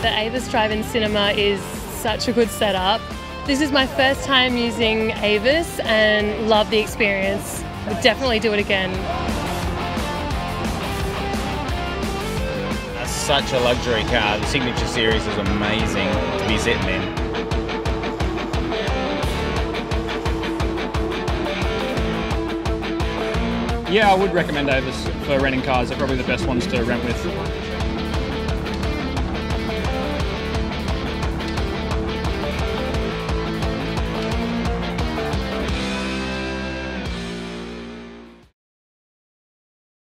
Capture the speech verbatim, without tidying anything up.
the Avis drive-in cinema is such a good setup. This is my first time using Avis and love the experience. Would definitely do it again. That's such a luxury car. The Signature Series is amazing to be sitting in. Yeah, I would recommend Avis for renting cars. They're probably the best ones to rent with.